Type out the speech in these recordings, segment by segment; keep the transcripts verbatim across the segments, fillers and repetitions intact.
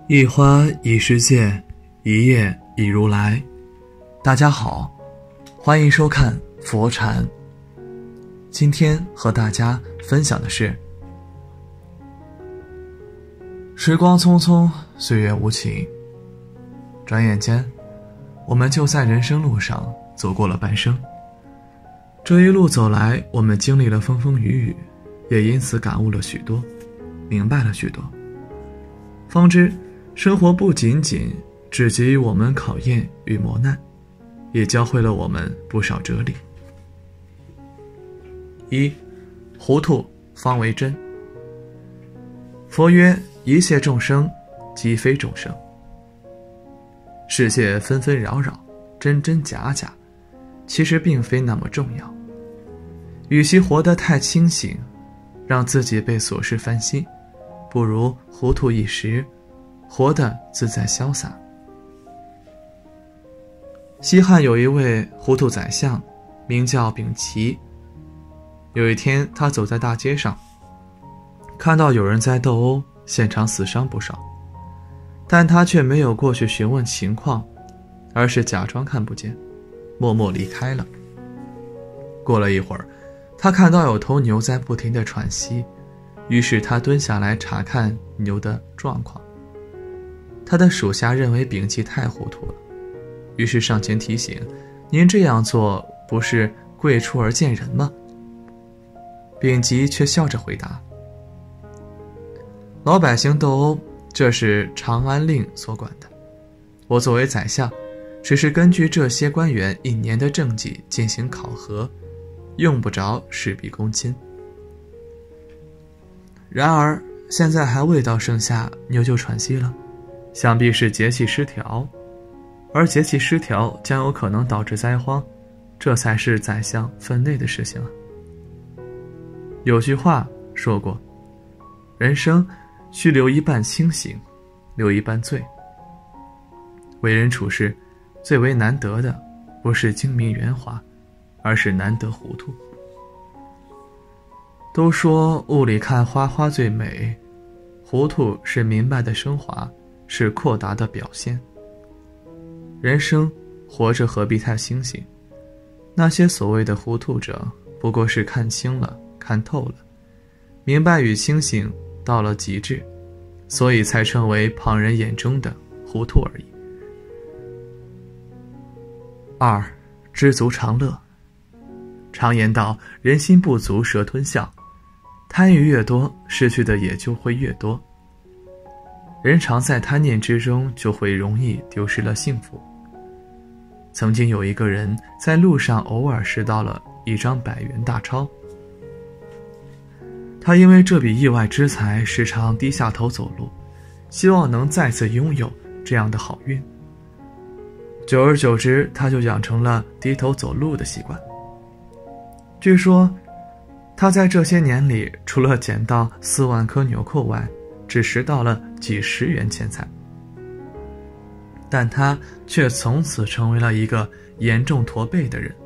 一花一世界，一叶一如来。大家好，欢迎收看佛禅。今天和大家分享的是，时光匆匆，岁月无情，转眼间我们就在人生路上走过了半生。这一路走来，我们经历了风风雨雨，也因此感悟了许多，明白了许多，方知生活不仅仅只给予我们考验与磨难，也教会了我们不少哲理。一，糊涂方为真。佛曰：一切众生即非众生。世界纷纷扰扰，真真假假，其实并非那么重要。与其活得太清醒，让自己被琐事烦心，不如糊涂一时，活得自在潇洒。西汉有一位糊涂宰相，名叫丙奇。有一天，他走在大街上，看到有人在斗殴，现场死伤不少，但他却没有过去询问情况，而是假装看不见，默默离开了。过了一会儿，他看到有头牛在不停地喘息，于是他蹲下来查看牛的状况。他的属下认为丙奇太糊涂了，于是上前提醒：您这样做不是贵出而贱人吗？丙奇却笑着回答：老百姓斗殴，这是长安令所管的，我作为宰相，只是根据这些官员一年的政绩进行考核，用不着事必躬亲。然而现在还未到盛夏，牛就喘息了，想必是节气失调，而节气失调将有可能导致灾荒，这才是宰相分内的事情啊。有句话说过，人生须留一半清醒，留一半醉。为人处事，最为难得的不是精明圆滑，而是难得糊涂。都说雾里看花花最美，糊涂是明白的升华，是阔达的表现。人生活着何必太清醒？那些所谓的糊涂者，不过是看清了，看透了，明白与清醒到了极致，所以才成为旁人眼中的糊涂而已。二，知足常乐。常言道，人心不足蛇吞象，贪欲越多，失去的也就会越多。人常在贪念之中，就会容易丢失了幸福。曾经有一个人在路上偶尔拾到了一张百元大钞，他因为这笔意外之财，时常低下头走路，希望能再次拥有这样的好运。久而久之，他就养成了低头走路的习惯。据说他在这些年里，除了捡到四万颗纽扣外，只拾到了几十元钱财，但他却从此成为了一个严重驼背的人。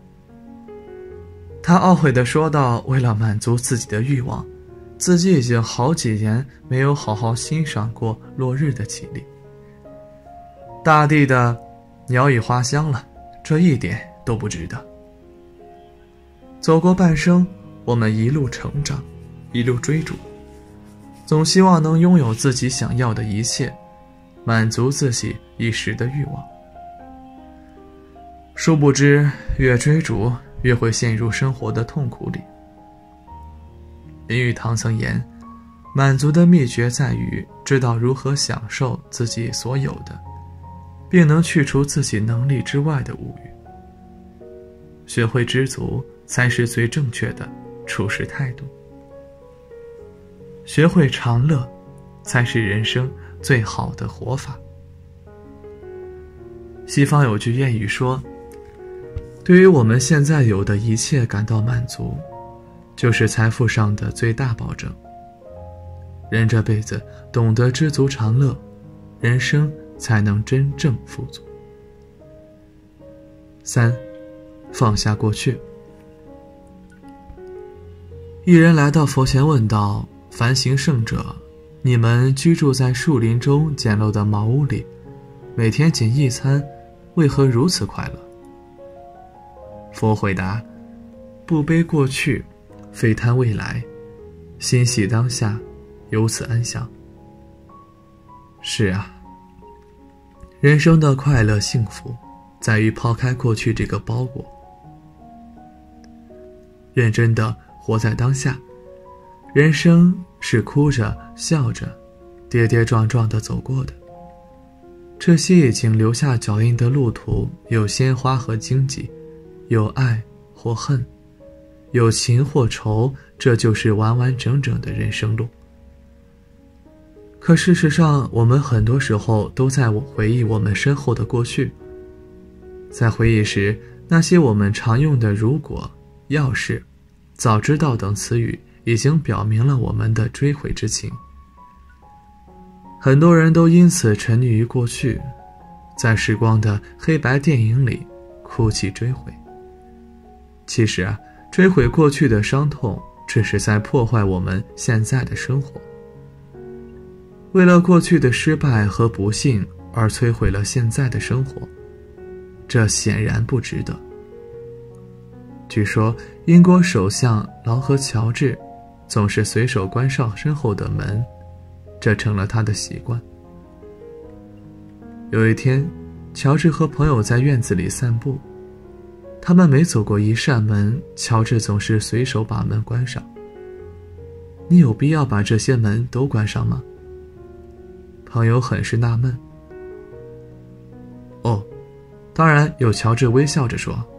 他懊悔地说道，为了满足自己的欲望，自己已经好几年没有好好欣赏过落日的绮丽。大地的鸟语花香了，这一点都不值得。走过半生，我们一路成长，一路追逐，总希望能拥有自己想要的一切，满足自己一时的欲望。殊不知，越追逐越会陷入生活的痛苦里。林语堂曾言，满足的秘诀在于知道如何享受自己所有的，并能去除自己能力之外的物欲。学会知足，才是最正确的处事态度。学会常乐，才是人生最好的活法。西方有句谚语说，对于我们现在有的一切感到满足，就是财富上的最大保证。人这辈子懂得知足常乐，人生才能真正富足。三，放下过去。一人来到佛前问道，凡行圣者你们居住在树林中简陋的茅屋里，每天仅一餐，为何如此快乐？佛回答：不悲过去，非贪未来，欣喜当下，由此安详。是啊，人生的快乐幸福在于抛开过去这个包裹，认真的活在当下。人生是哭着笑着跌跌撞撞地走过的，这些已经留下脚印的路途，有鲜花和荆棘，有爱或恨，有情或愁，这就是完完整整的人生路。可事实上，我们很多时候都在回忆我们身后的过去，在回忆时，那些我们常用的如果、要是、早知道等词语已经表明了我们的追悔之情。很多人都因此沉溺于过去，在时光的黑白电影里哭泣追悔。其实啊，追悔过去的伤痛，只是在破坏我们现在的生活。为了过去的失败和不幸而摧毁了现在的生活，这显然不值得。据说英国首相劳合乔治总是随手关上身后的门，这成了他的习惯。有一天，乔治和朋友在院子里散步，他们每走过一扇门，乔治总是随手把门关上。你有必要把这些门都关上吗？朋友很是纳闷。哦，当然有，乔治微笑着说，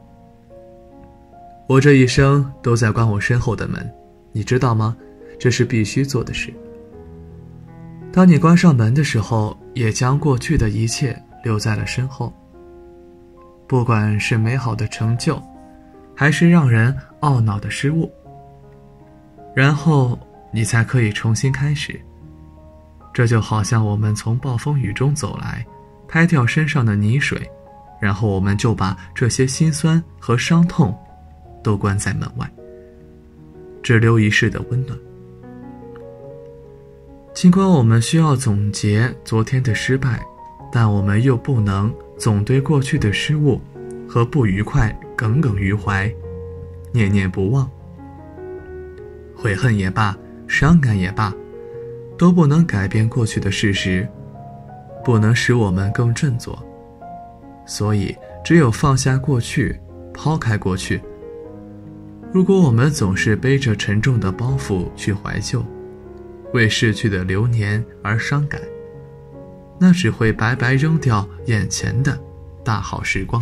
我这一生都在关我身后的门，你知道吗？这是必须做的事。当你关上门的时候，也将过去的一切留在了身后，不管是美好的成就，还是让人懊恼的失误，然后你才可以重新开始。这就好像我们从暴风雨中走来，拍掉身上的泥水，然后我们就把这些辛酸和伤痛都关在门外，只留一世的温暖。尽管我们需要总结昨天的失败，但我们又不能总对过去的失误和不愉快耿耿于怀，念念不忘。悔恨也罢，伤感也罢，都不能改变过去的事实，不能使我们更振作。所以只有放下过去，抛开过去。如果我们总是背着沉重的包袱去怀旧，为逝去的流年而伤感，那只会白白扔掉眼前的大好时光。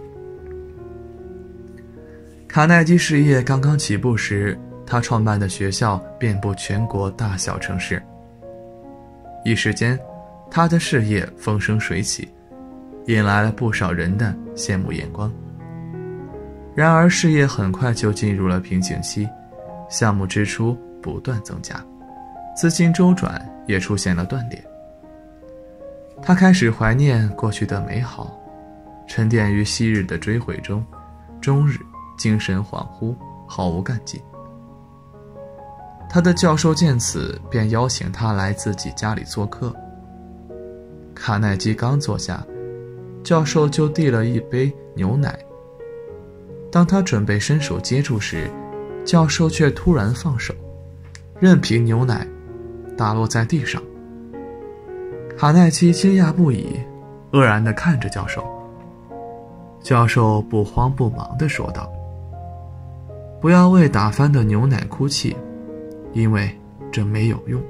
卡耐基事业刚刚起步时，他创办的学校遍布全国大小城市。一时间，他的事业风生水起，引来了不少人的羡慕眼光。然而事业很快就进入了瓶颈期，项目支出不断增加，资金周转也出现了断裂。他开始怀念过去的美好，沉淀于昔日的追悔中，终日精神恍惚，毫无干劲。他的教授见此，便邀请他来自己家里做客。卡耐基刚坐下，教授就递了一杯牛奶。当他准备伸手接住时，教授却突然放手，任凭牛奶打落在地上。卡耐基惊讶不已，愕然地看着教授。教授不慌不忙地说道：不要为打翻的牛奶哭泣，因为这没有用。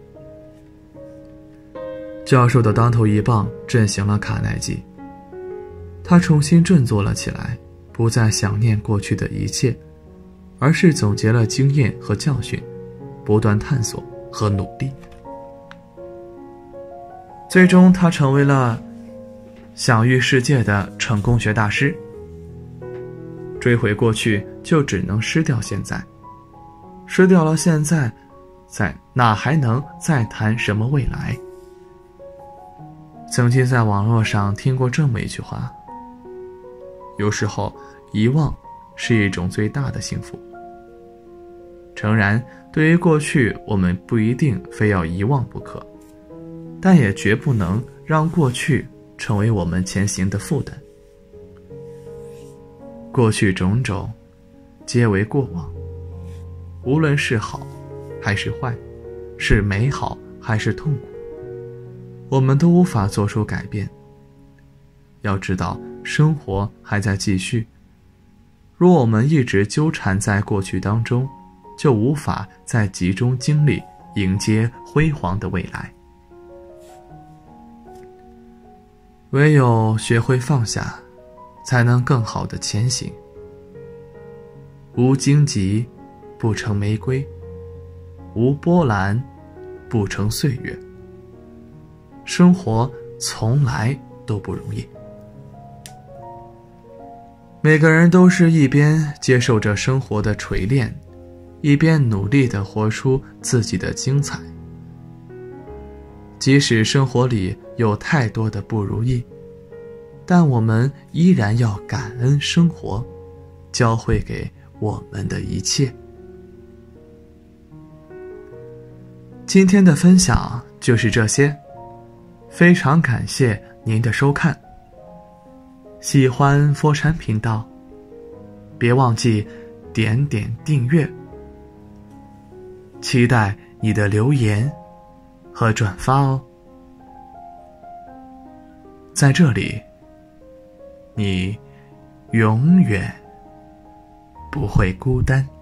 教授的当头一棒震醒了卡耐基，他重新振作了起来，不再想念过去的一切，而是总结了经验和教训，不断探索和努力。最终他成为了享誉世界的成功学大师。追回过去，就只能失掉现在，失掉了现在，在哪还能再谈什么未来？曾经在网络上听过这么一句话：有时候遗忘是一种最大的幸福。诚然， 对于过去，我们不一定非要遗忘不可，但也绝不能让过去成为我们前行的负担。过去种种，皆为过往，无论是好还是坏，是美好还是痛苦，我们都无法做出改变。要知道，生活还在继续。若我们一直纠缠在过去当中，就无法再集中精力迎接辉煌的未来。唯有学会放下，才能更好的前行。无荆棘不成玫瑰，无波澜不成岁月。生活从来都不容易，每个人都是一边接受着生活的锤炼，一边努力地活出自己的精彩。即使生活里有太多的不如意，但我们依然要感恩生活教会给我们的一切。今天的分享就是这些，非常感谢您的收看。喜欢佛禅频道，别忘记点点订阅，期待你的留言和转发哦。在这里，你永远不会孤单。